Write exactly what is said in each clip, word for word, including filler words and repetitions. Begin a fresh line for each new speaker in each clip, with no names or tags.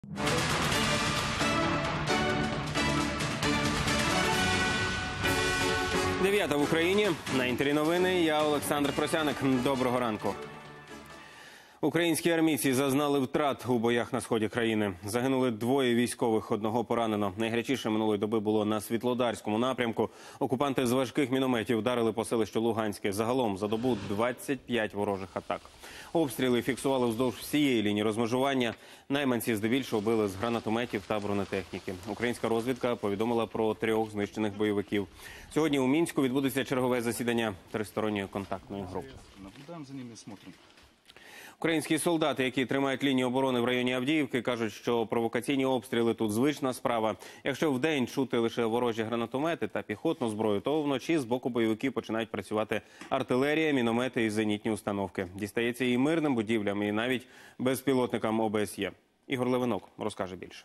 Дев'ята в Україні. На Інтері новини. Я Олександр Просяник. Доброго ранку. Українські армійці зазнали втрат у боях на сході країни. Загинули двоє військових, одного поранено. Найгарячіше минулої доби було на Світлодарському напрямку. Окупанти з важких мінометів вдарили по селищу Луганське. Загалом за добу двадцять п'ять ворожих атак. Обстріли фіксували вздовж всієї лінії розмежування. Найманці здебільшого били з гранатометів та бронетехніки. Українська розвідка повідомила про трьох знищених бойовиків. Сьогодні у Мінську відбудеться чергове засідання тристоронньої контактної групи.
Наблюдаємо за ними, смотримо.
Українські солдати, які тримають лінію оборони в районі Авдіївки, кажуть, що провокаційні обстріли тут звична справа. Якщо вдень чути лише ворожі гранатомети та піхотну зброю, то вночі з боку бойовиків починають працювати артилерія, міномети і зенітні установки. Дістається і мирним будівлям, і навіть безпілотникам О Б С Є. Ігор Левинок розкаже більше.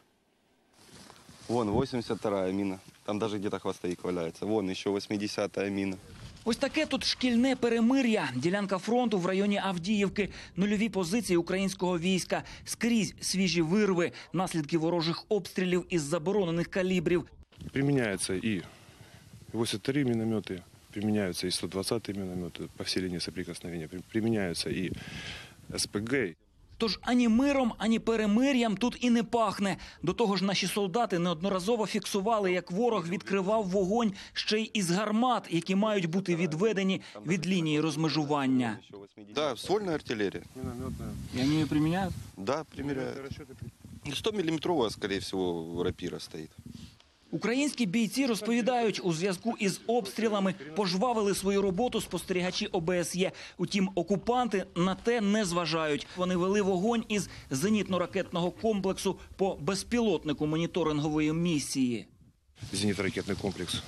Вон восемьдесят вторая мина. Там даже где-то хвостовик валяется. Вон еще восьмидесятая мина.
Ось таке тут шкільне перемир'я. Ділянка фронту в районі Авдіївки. Нульові позиції українського війська. Скрізь свіжі вирви, наслідки ворожих обстрілів із заборонених калібрів.
Применяются и восемьдесят вторые минометы, применяются и сто двадцатые минометы по всей линии соприкосновения, применяются и С П Г.
Тож ані миром, ані перемир'ям тут і не пахне. До того ж, наші солдати неодноразово фіксували, як ворог відкривав вогонь ще й із гармат, які мають бути відведені від лінії розмежування.
Да, ствольная артиллерия.
І вони її приміняють?
Да, примеряют. сто миллиметровая, скорее всего, рапира стоит.
Українські бійці розповідають, у зв'язку із обстрілами пожвавили свою роботу спостерігачі О Б С Є. Утім, окупанти на те не зважають. Вони вели вогонь із зенітно-ракетного комплексу по безпілотнику моніторингової місії.
Зенитно-ракетный комплекс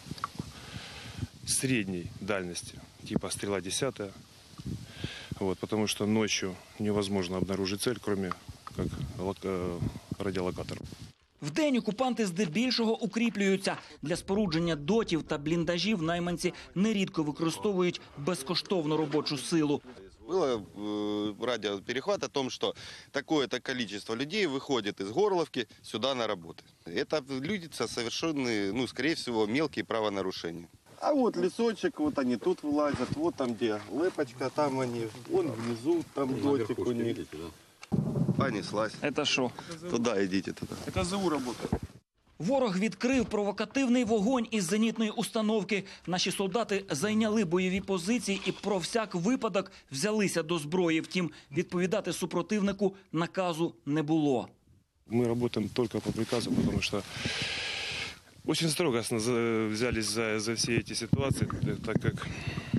средней дальности, типа «Стрела десятая». Вот, потому что ночью невозможно обнаружить цель, кроме как радиолокатора.
Вдень окупанти здебільшого укріплюються. Для спорудження дотів та бліндажів найманці нерідко використовують безкоштовну робочу силу.
Было э, радиоперехват о том, что такое-то количество людей выходит из Горловки сюда на работу. Это люди совершенные, ну, скорее всего, мелкие правонарушения. А вот лесочек, вот они тут вылазят, вот там где лепочка, там они, вон внизу, там дотик у них. Понеслась.
Це що?
Туда идите, туда.
Это З У работает.
Ворог відкрив провокативний вогонь із зенітної установки. Наші солдати зайняли бойові позиції і про всяк випадок взялися до зброї. Втім, відповідати супротивнику наказу не було.
Мы работаем только по приказу, потому что очень строго взялись за, за все эти ситуации, так как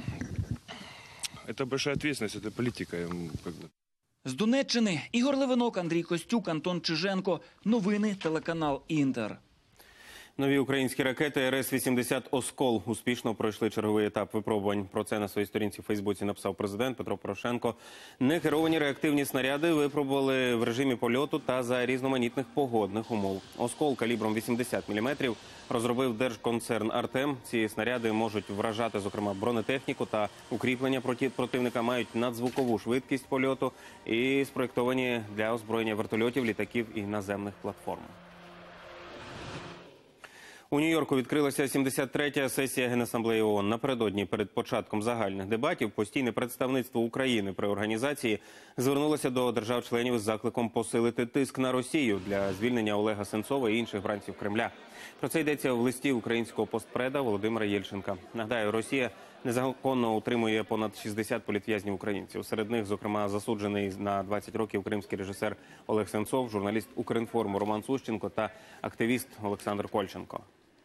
это большая ответственность, это политика. Как бы.
З Донеччини Ігор Левинок, Андрій Костюк, Антон Чиженко. Новини, телеканал Інтер.
Нові українські ракети Р С вісімдесят «Оскол» успішно пройшли черговий етап випробувань. Про це на своїй сторінці в Фейсбуці написав президент Петро Порошенко. Некеровані реактивні снаряди випробували в режимі польоту та за різноманітних погодних умов. «Оскол» калібром вісімдесят міліметрів розробив держконцерн «Артем». Ці снаряди можуть вражати, зокрема, бронетехніку та укріплення проти противника, мають надзвукову швидкість польоту і спроєктовані для озброєння вертольотів, літаків і наземних платформ. У Нью-Йорку відкрилася сімдесят третя сесія Генасамблеї О О Н. Напередодні, перед початком загальних дебатів, постійне представництво України при організації звернулося до держав-членів із закликом посилити тиск на Росію для звільнення Олега Сенцова і інших бранців Кремля. Про це йдеться в листі українського постпреда Володимира Єльченка. Нагадаю, Росія незаконно утримує понад шістдесят політв'язнів українців. Серед них, зокрема, засуджений на двадцять років кримський режисер Олег Сенцов, журналіст «Укрінформу» Роман Сущенко та активіст Олександр Кольченко.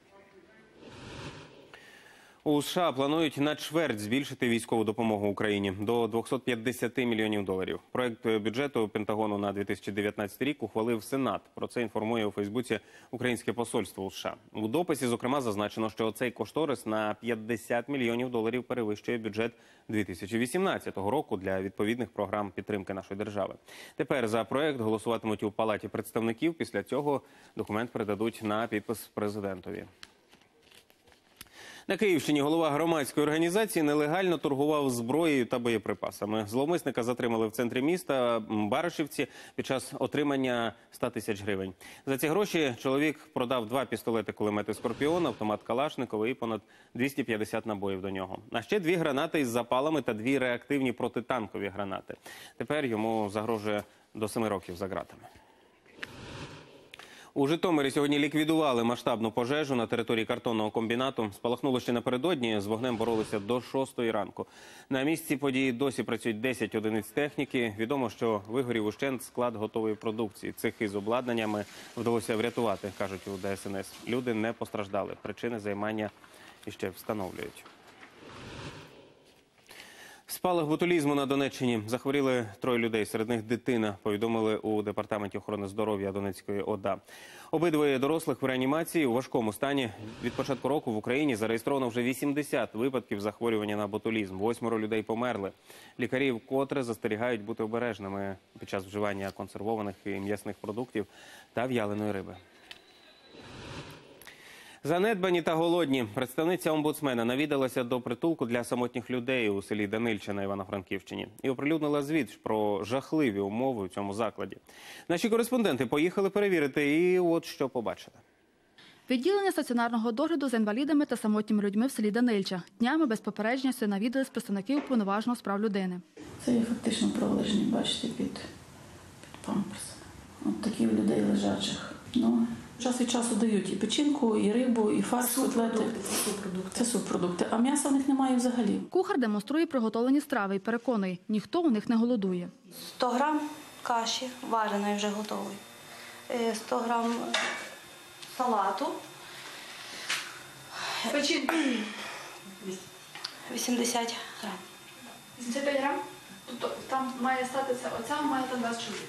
У США планують на чверть збільшити військову допомогу Україні до двохсот п'ятдесяти мільйонів доларів. Проект бюджету Пентагону на дві тисячі дев'ятнадцятий рік ухвалив Сенат. Про це інформує у Фейсбуці українське посольство у США. У дописі, зокрема, зазначено, що цей кошторис на п'ятдесят мільйонів доларів перевищує бюджет дві тисячі вісімнадцятого року для відповідних програм підтримки нашої держави. Тепер за проект голосуватимуть у Палаті представників. Після цього документ передадуть на підпис президентові. На Київщині голова громадської організації нелегально торгував зброєю та боєприпасами. Зловмисника затримали в центрі міста Баришівці під час отримання ста тисяч гривень. За ці гроші чоловік продав два пістолети-кулемети «Скорпіон», автомат Калашникова і понад двісті п'ятдесят набоїв до нього. А ще дві гранати із запалами та дві реактивні протитанкові гранати. Тепер йому загрожує до семи років за ґратами. У Житомирі сьогодні ліквідували масштабну пожежу на території картонного комбінату. Спалахнуло ще напередодні, з вогнем боролися до шостої ранку. На місці події досі працюють десять одиниць техніки. Відомо, що вигорів ущент склад готової продукції. Цехи з обладнаннями вдалося врятувати, кажуть у Де Ес Ен Ес. Люди не постраждали. Причини займання іще встановлюють. Спалах ботулізму на Донеччині. Захворіли троє людей, серед них дитина, повідомили у Департаменті охорони здоров'я Донецької О Д А. Обидвоє дорослих в реанімації у важкому стані. Від початку року в Україні зареєстровано вже вісімдесят випадків захворювання на ботулізм. Восьмеро людей померли. Лікарі вкотре застерігають бути обережними під час вживання консервованих і м'ясних продуктів та в'яленої риби. Занедбані та голодні. Представниця омбудсмена навідалася до притулку для самотніх людей у селі Данильче на Івано-Франківщині і оприлюднила звіт про жахливі умови у цьому закладі. Наші кореспонденти поїхали перевірити і от що побачили.
Відділення стаціонарного догляду за інвалідами та самотніми людьми в селі Данильча. Днями без попередження сюди навідались представники Уповноваженого з прав людини.
Це є фактично провалежні, бачите, під, під памперсами. От такі в людей лежачих. Ну, час від часу дають і печінку, і рибу, і фарш, котлети. Це субпродукти. Це субпродукти. А м'яса в них немає взагалі.
Кухар демонструє приготовлені страви і переконує, ніхто у них не голодує.
сто грам каші, вареної вже готової, сто грам салату, вісімдесят грам.
вісімдесят п'ять грам? Тобто там має статися оця, має там двадцять чоловік.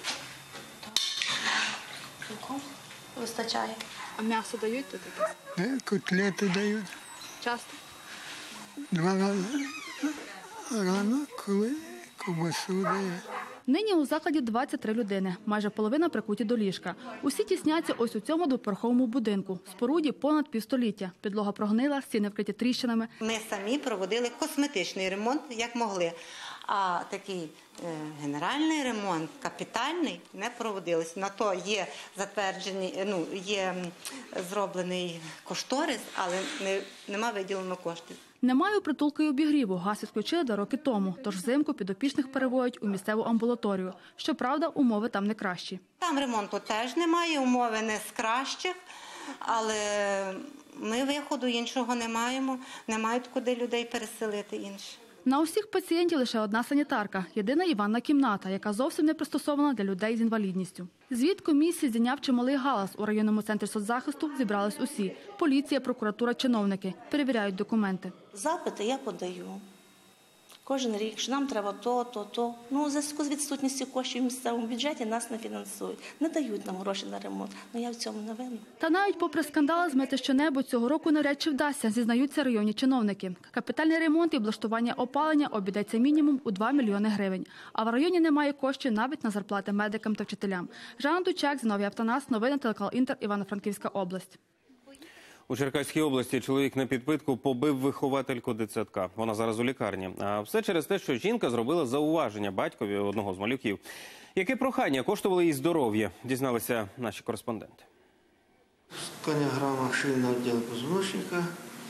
Цілком вистачає.
А м'ясо дають тут таке?
Котлети дають.
Часто?
Два рази рано, коли ковбасу дають.
Нині у закладі двадцять три людини, майже половина прикуті до ліжка. Усі тісняться ось у цьому двоповерховому будинку. Споруді понад півстоліття. Підлога прогнила, стіни вкриті тріщинами.
Ми самі проводили косметичний ремонт, як могли. А такий е, генеральний ремонт, капітальний, не проводилось. На то є затверджений, ну, є зроблений кошторис, але не, нема виділено коштів.
Немає у притулку й обігріву. Газ відключили два роки тому, тож взимку підопічних переводять у місцеву амбулаторію. Щоправда, умови там не кращі.
Там ремонту теж немає, умови не з кращих, але ми виходу іншого не маємо, не мають куди людей переселити інші.
На усіх пацієнтів лише одна санітарка – єдина ванна кімната, яка зовсім не пристосована для людей з інвалідністю. Звіт комісії здійняв чималий галас. У районному центрі соцзахисту зібрались усі – поліція, прокуратура, чиновники. Перевіряють документи.
Запити я подаю. Кожен рік, що нам треба то, то, то. Ну, у зв'язку з відсутністю коштів в місцевому бюджеті нас не фінансують. Не дають нам гроші на ремонт. Ну, я в цьому не винна.
Та навіть попри скандали змити щонебудь цього року навряд чи вдасться, зізнаються районні чиновники. Капітальний ремонт і облаштування опалення обійдеться мінімум у два мільйони гривень. А в районі немає коштів навіть на зарплати медикам та вчителям. Жанна Дучак, Зіновій Автонас, новини телеканал Інтер, Івано-Франківська область.
У Черкаській області чоловік на підпитку побив виховательку дитсадка. Вона зараз у лікарні. А все через те, що жінка зробила зауваження батькові одного з малюків. Яке прохання коштувало їй здоров'я, дізналися наші кореспонденти.
Ткання грама шийного відділу позвоночника,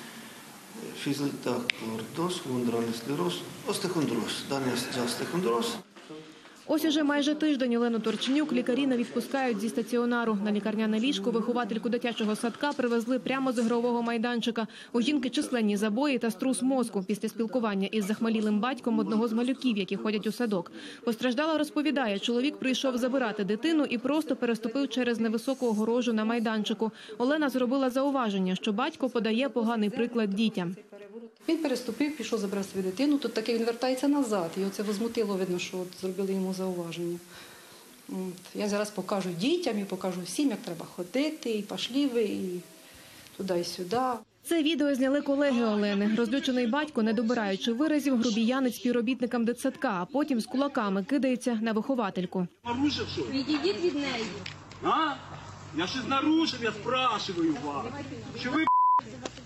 фізлітак, лордоз, гондральний склероз, остеохондроз. Даний остеохондроз.
Ось уже майже тиждень Олену Торченюк лікарі не відпускають зі стаціонару. На лікарняне ліжко виховательку дитячого садка привезли прямо з ігрового майданчика. У жінки численні забої та струс мозку після спілкування із захмелілим батьком одного з малюків, які ходять у садок. Постраждала розповідає, чоловік прийшов забирати дитину і просто переступив через невисоку огорожу на майданчику. Олена зробила зауваження, що батько подає поганий приклад дітям.
Він переступив, пішов, забрав свою дитину, тут таки він вертається назад. І оце возмутило, видно, що от зробили йому зауваження. От. Я зараз покажу дітям і покажу всім, як треба ходити, і пошли ви, і туди, і сюди.
Це відео зняли колеги Олени. Розлючений батько, не добираючи виразів, грубіянить співробітникам дитсадка, а потім з кулаками кидається на виховательку.
Нарушив що?
Відійдіть від неї.
А? Я щось нарушив, я спрашиваю вас. Що ви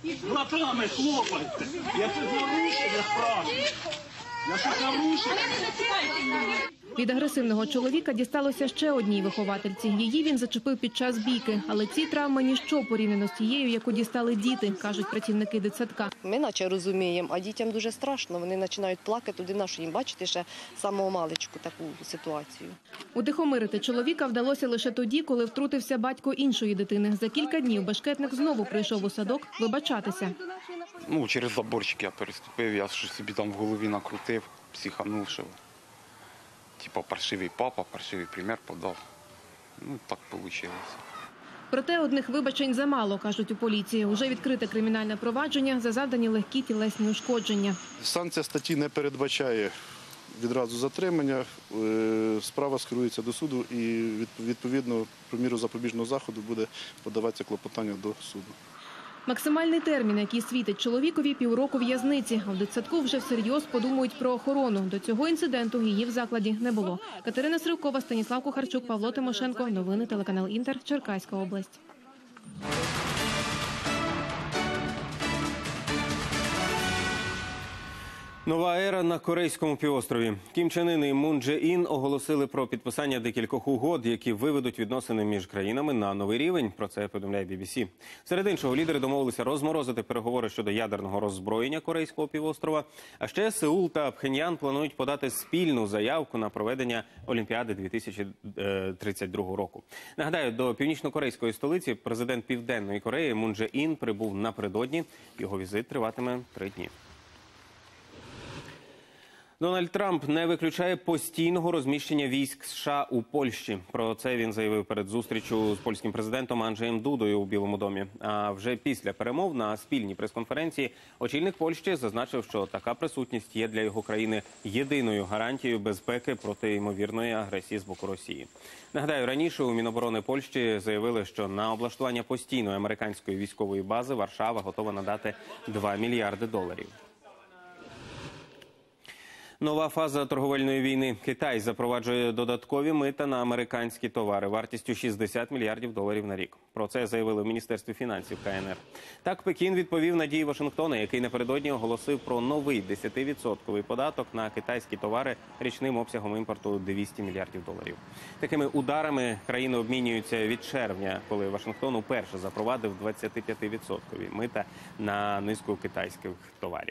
Братами хлопайте. Я щось нарушив, я справді. Я щось нарушив.
Від агресивного чоловіка дісталося ще одній виховательці. Її він зачепив під час бійки. Але ці травми – ніщо порівняно з тією, яку дістали діти, кажуть працівники дитсадка.
Ми наче розуміємо, а дітям дуже страшно. Вони починають плакати, туди нашу їм бачити ще самого маличку таку ситуацію.
Утихомирити чоловіка вдалося лише тоді, коли втрутився батько іншої дитини. За кілька днів бешкетник знову прийшов у садок вибачатися.
Ну, через заборчик я переступив, я щось собі там в голові накрутив, психанувши. Типа паршивий папа, паршивий примір подав. Ну, так вийшло.
Проте одних вибачень замало, кажуть у поліції. Уже відкрите кримінальне провадження за завдані легкі тілесні ушкодження.
Санкція статті не передбачає відразу затримання. Справа скерується до суду і відповідно про міру запобіжного заходу буде подаватися клопотання до суду.
Максимальний термін, який світить чоловікові, півроку в'язниці. А в дитсадку вже всерйоз подумають про охорону. До цього інциденту її в закладі не було. Катерина Сривкова, Станіслав Кухарчук, Павло Тимошенко. Новини телеканал Інтер, Черкаська область.
Нова ера на Корейському півострові. Кім Чен Ін і Мун Дже Ін оголосили про підписання декількох угод, які виведуть відносини між країнами на новий рівень. Про це повідомляє бі бі сі. Серед іншого, лідери домовилися розморозити переговори щодо ядерного роззброєння Корейського півострова. А ще Сеул та Пхеньян планують подати спільну заявку на проведення Олімпіади дві тисячі тридцять другого року. Нагадаю, до північно-корейської столиці президент Південної Кореї Мун Дже Ін прибув напередодні. Його візит триватиме три дні. Дональд Трамп не виключає постійного розміщення військ США у Польщі. Про це він заявив перед зустрічю з польським президентом Анджеєм Дудою у Білому домі. А вже після перемов на спільній прес-конференції очільник Польщі зазначив, що така присутність є для його країни єдиною гарантією безпеки проти ймовірної агресії з боку Росії. Нагадаю, раніше у Міноборони Польщі заявили, що на облаштування постійної американської військової бази Варшава готова надати два мільярди доларів. Нова фаза торговельної війни. Китай запроваджує додаткові мита на американські товари вартістю шістдесят мільярдів доларів на рік. Про це заявили в Міністерстві фінансів ка ен ер. Так, Пекін відповів на дії Вашингтона, який напередодні оголосив про новий десятивідсотковий податок на китайські товари річним обсягом імпорту двісті мільярдів доларів. Такими ударами країни обмінюються від червня, коли Вашингтон уперше запровадив двадцятип'ятивідсоткові мита на низку китайських товарів.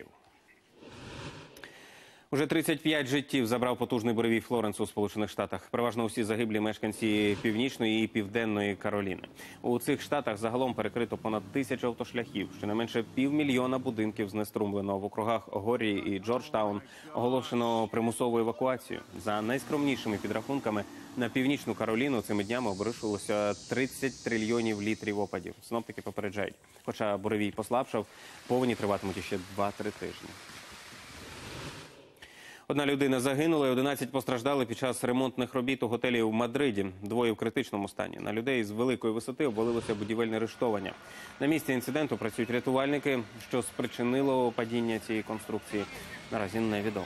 Уже тридцять п'ять життів забрав потужний буревій Флоренс у Сполучених Штатах. Переважно усі загиблі мешканці Північної і Південної Кароліни. У цих штатах загалом перекрито понад тисячу автошляхів. Щонайменше півмільйона будинків знеструмлено. В округах Горі і Джорджтаун оголошено примусову евакуацію. За найскромнішими підрахунками, на Північну Кароліну цими днями обрушилося тридцять трильйонів літрів опадів. Синоптики попереджають. Хоча буревій послабшав, повені триватимуть іще два-три тижні. Одна людина загинула і одинадцять постраждали під час ремонтних робіт у готелі в Мадриді. Двоє в критичному стані. На людей з великої висоти обвалилося будівельне рештовання. На місці інциденту працюють рятувальники. Що спричинило падіння цієї конструкції, наразі невідомо.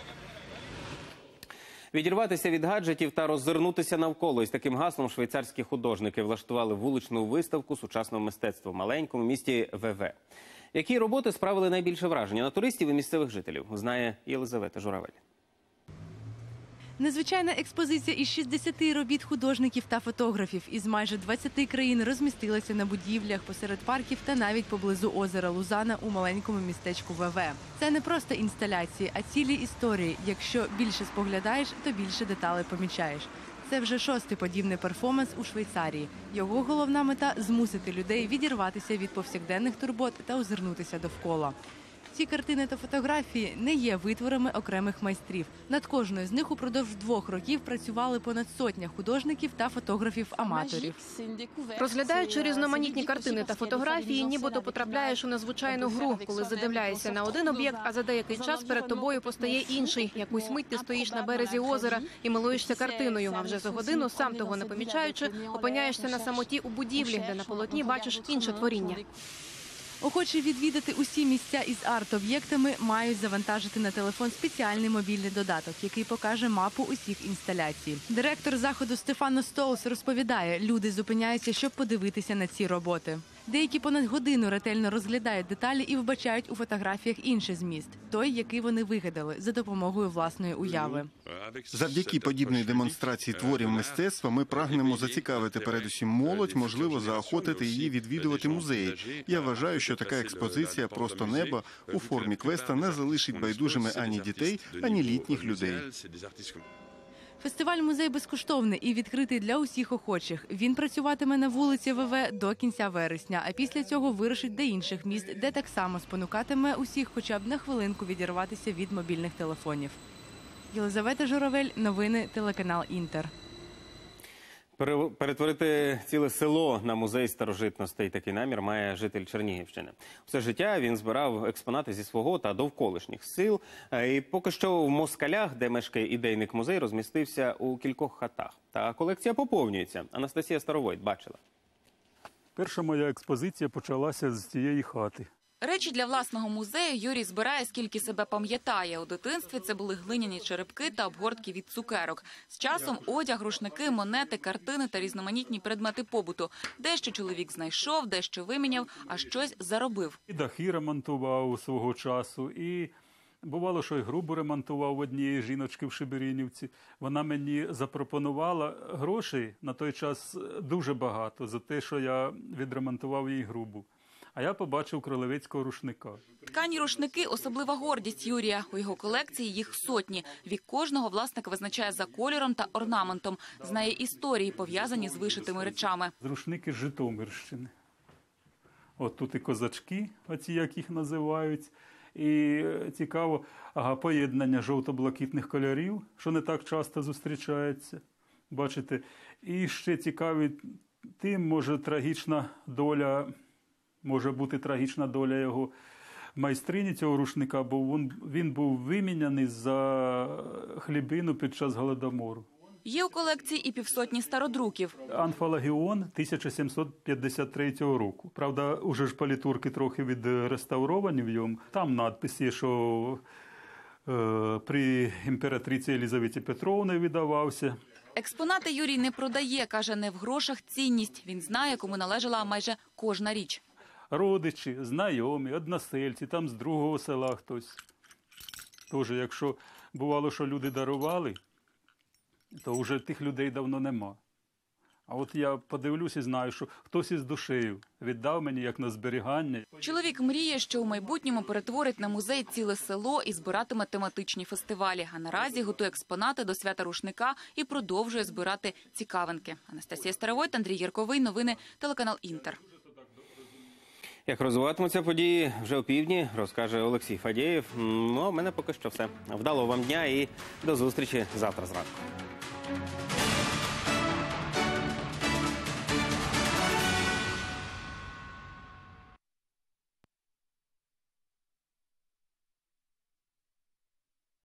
Відірватися від гаджетів та роззирнутися навколо. Із таким гаслом швейцарські художники влаштували вуличну виставку сучасного мистецтва в маленькому місті Веве. Які роботи справили найбільше враження на туристів і місцевих жителів, знає Єлизавета Журавель.
Незвичайна експозиція із шістдесяти робіт художників та фотографів із майже двадцяти країн розмістилася на будівлях, посеред парків та навіть поблизу озера Лузана у маленькому містечку Веве. Це не просто інсталяції, а цілі історії. Якщо більше споглядаєш, то більше деталей помічаєш. Це вже шостий подібний перформанс у Швейцарії. Його головна мета – змусити людей відірватися від повсякденних турбот та озирнутися довкола. Ці картини та фотографії не є витворами окремих майстрів. Над кожною з них упродовж двох років працювали понад сотня художників та фотографів-аматорів.
Розглядаючи різноманітні картини та фотографії, нібито потрапляєш у незвичайну гру, коли задивляєшся на один об'єкт, а за деякий час перед тобою постає інший. Якусь мить ти стоїш на березі озера і милуєшся картиною, а вже за годину, сам того не помічаючи, опиняєшся на самоті у будівлі, де на полотні бачиш інше творіння.
Охочі відвідати усі місця із арт-об'єктами мають завантажити на телефон спеціальний мобільний додаток, який покаже мапу усіх інсталяцій. Директор заходу Стефано Столс розповідає, люди зупиняються, щоб подивитися на ці роботи. Деякі понад годину ретельно розглядають деталі і вбачають у фотографіях інший зміст – той, який вони вигадали за допомогою власної уяви.
Завдяки подібній демонстрації творів мистецтва ми прагнемо зацікавити передусім молодь, можливо, заохотити її відвідувати музеї. Я вважаю, що така експозиція «Просто небо» у формі квеста не залишить байдужими ані дітей, ані літніх людей.
Фестиваль-музей безкоштовний і відкритий для усіх охочих. Він працюватиме на вулиці ВВ до кінця вересня, а після цього вирушить до інших міст, де так само спонукатиме усіх хоча б на хвилинку відірватися від мобільних телефонів. Єлизавета Журавель, новини, телеканал «Інтер».
Перетворити ціле село на музей старожитностей – такий намір має житель Чернігівщини. Все життя він збирав експонати зі свого та довколишніх сил. І поки що в Москалях, де мешкає ідейник музей, розмістився у кількох хатах. Та колекція поповнюється. Анастасія Старовойт бачила.
Перша моя експозиція почалася з цієї хати.
Речі для власного музею Юрій збирає, скільки себе пам'ятає. У дитинстві це були глиняні черепки та обгортки від цукерок. З часом одяг, рушники, монети, картини та різноманітні предмети побуту. Дещо чоловік знайшов, дещо виміняв, а щось заробив.
І дахи ремонтував свого часу, і бувало, що й грубу ремонтував в однієї жіночки в Шиберинівці. Вона мені запропонувала грошей на той час дуже багато за те, що я відремонтував їй грубу. А я побачив кролевецького рушника.
Ткані рушники – особлива гордість Юрія. У його колекції їх сотні. Вік кожного власник визначає за кольором та орнаментом. Знає історії, пов'язані з вишитими речами.
Рушники з Житомирщини. От тут і козачки, оці як їх називають. І цікаво, ага, поєднання жовто-блакитних кольорів, що не так часто зустрічається. Бачите, і ще цікаві тим, може, трагічна доля... Може бути трагічна доля його майстрині цього рушника, бо він, він був виміняний за хлібину під час Голодомору.
Є у колекції і півсотні стародруків.
Анфалагіон тисяча сімсот п'ятдесят третього року. Правда, уже ж палітурки трохи відреставровані в ньому. Там надпис є, що е, при імператриці Єлизаветі Петровні видавався.
Експонати Юрій не продає, каже, не в грошах цінність. Він знає, кому належала майже кожна річ.
Родичі, знайомі, односельці, там з другого села хтось. Тож, якщо бувало, що люди дарували, то вже тих людей давно нема. А от я подивлюсь і знаю, що хтось із душею віддав мені як на зберігання.
Чоловік мріє, що у майбутньому перетворить на музей ціле село і збиратиме тематичні фестивалі. А наразі готує експонати до свята рушника і продовжує збирати цікавинки. Анастасія Старовойт, Андрій Ярковий, новини, телеканал «Інтер».
Як розвиватимуться події вже опівдні, розкаже Олексій Фадєєв. Ну, а в мене поки що все. Вдалого вам дня і до зустрічі завтра зранку.